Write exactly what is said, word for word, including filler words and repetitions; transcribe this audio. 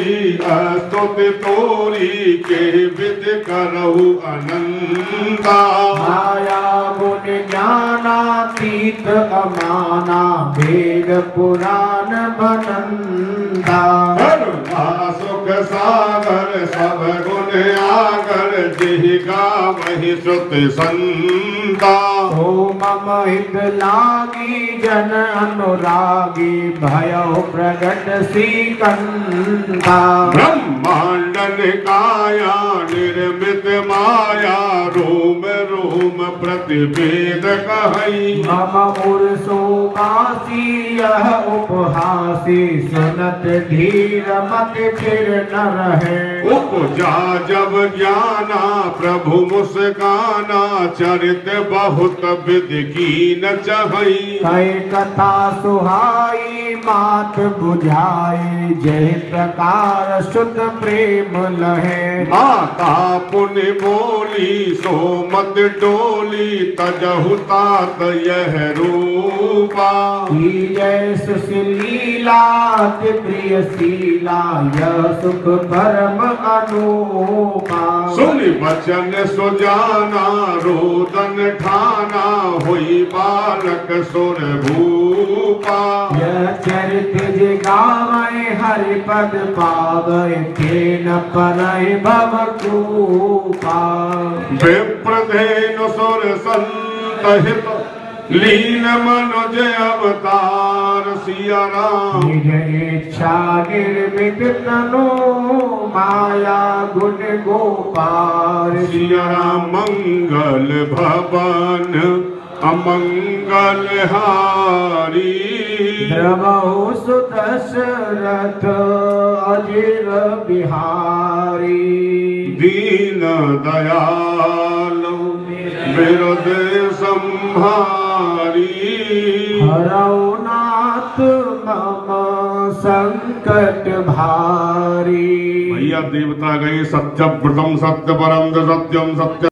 स्तुति तोरी के विद करहु अनंता। माया गुण ज्ञानातीत अमाना वेद पुराण बनंदा। सुख सागर सब गुण आगर जिहि गावहि श्रुति संता। ओ मम हित लागी जन अनुरागी भयो प्रगट श्रीकंता। ब्रह्मांड निकाया निर्मित माया रोम रोम प्रतिवेद कहई। मम उर्सो काशी यह उपहासी सुनत धीर मत फिर न रहे। उपजा जब ज्ञाना प्रभु मुस्काना चरित बहुत विधि की न चहई। कई कथा सुहाई मात बुझाई जय प्रकार शुद्ध प्रेम लहे। माता पुण्य बोली सो मत डोली तजहु तात यह रूपा। जय सुशीला प्रिय शीला यह सुख परम अनूपा। सुनि बचन सुजाना रोदन ठाना हुई बालक सुर भूपा। यह चरित जिगावे हरि पद पावे तेन परहि भव कृपा। विप्रधेनु सुर संत हित लीन मनुज अवतार सिया राम। निज इच्छा निर्मित तनु माया गुण गोपाल। सिया राम मंगल भवन अमंगल हारी। द्रवहु सुदशरथ अजिर बिहारी। दीन दयालु विरुद्ध संहारी। हरौ नाथ मम संकट भारी। भैया देवता गए सत्य व्रतम सत्य परम सत्यम सत्य